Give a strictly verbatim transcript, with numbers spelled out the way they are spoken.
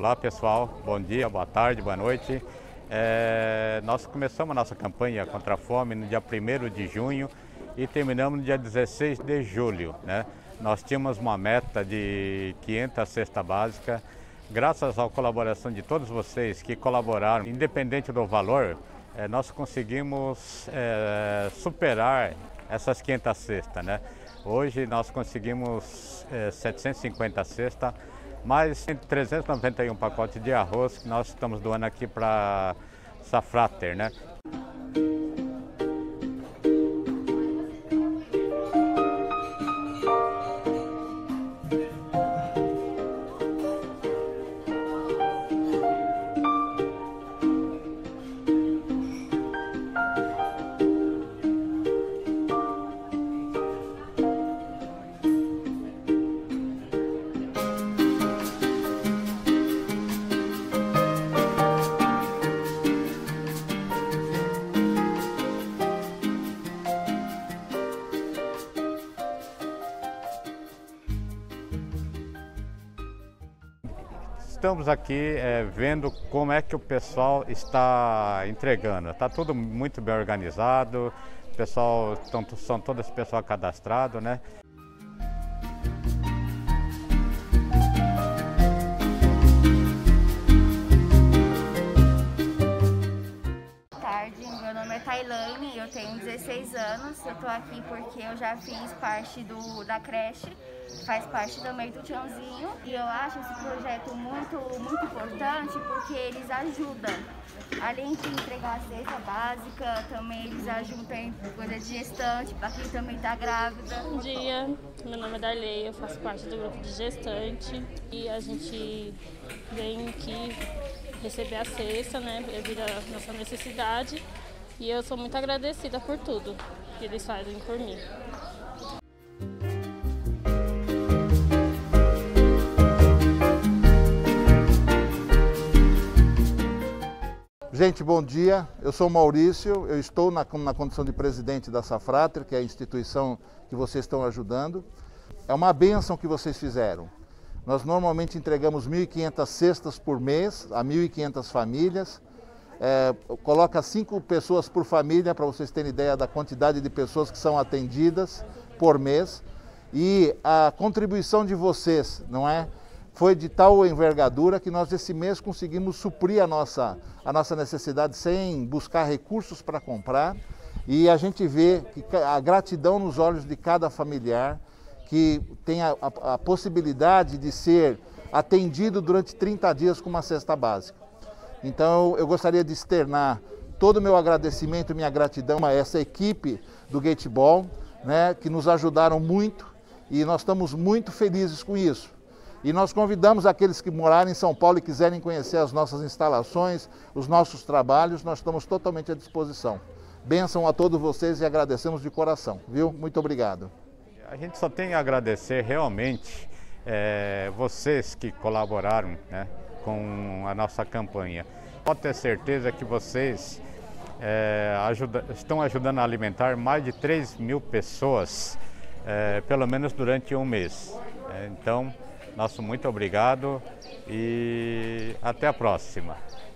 Olá pessoal, bom dia, boa tarde, boa noite. É, nós começamos a nossa campanha contra a fome no dia primeiro de junho e terminamos no dia dezesseis de julho, né? Nós tínhamos uma meta de quinhentas cestas básicas. Graças à colaboração de todos vocês que colaboraram, independente do valor, é, nós conseguimos é, superar essas quinhentas cestas, né? Hoje nós conseguimos é, setecentas e cinquenta cestas, mais trezentos e noventa e um pacotes de arroz que nós estamos doando aqui para Safrater, né? Estamos aqui é, vendo como é que o pessoal está entregando. Está tudo muito bem organizado, o pessoal, tão, são todas pessoas cadastradas, né? Boa tarde, meu nome é Tailane, eu tenho dezesseis anos, eu tô aqui porque eu já fiz parte do, da creche, faz parte também do Tchãozinho, e eu acho esse projeto muito, muito importante porque eles ajudam. Além de entregar a cesta básica, também eles ajudam em coisa de gestante, para quem também está grávida. Bom dia, meu nome é Darley, eu faço parte do grupo de gestante e a gente vem aqui receber a cesta, né, devido à nossa necessidade, e eu sou muito agradecida por tudo que eles fazem por mim. Gente, bom dia. Eu sou Maurício, eu estou na, na condição de presidente da Safrater, que é a instituição que vocês estão ajudando. É uma bênção que vocês fizeram. Nós normalmente entregamos mil e quinhentas cestas por mês a mil e quinhentas famílias. É, coloca cinco pessoas por família, para vocês terem ideia da quantidade de pessoas que são atendidas por mês. E a contribuição de vocês, não é? Foi de tal envergadura que nós esse mês conseguimos suprir a nossa, a nossa necessidade sem buscar recursos para comprar. E a gente vê que a gratidão nos olhos de cada familiar que tem a, a, a possibilidade de ser atendido durante trinta dias com uma cesta básica. Então eu gostaria de externar todo o meu agradecimento, minha gratidão a essa equipe do Gateball, né, que nos ajudaram muito e nós estamos muito felizes com isso. E nós convidamos aqueles que morarem em São Paulo e quiserem conhecer as nossas instalações, os nossos trabalhos, nós estamos totalmente à disposição. Bênção a todos vocês e agradecemos de coração, viu? Muito obrigado. A gente só tem a agradecer realmente é, vocês que colaboraram, né, com a nossa campanha. Pode ter certeza que vocês é, ajuda, estão ajudando a alimentar mais de três mil pessoas, é, pelo menos durante um mês. É, então, nosso muito obrigado e até a próxima.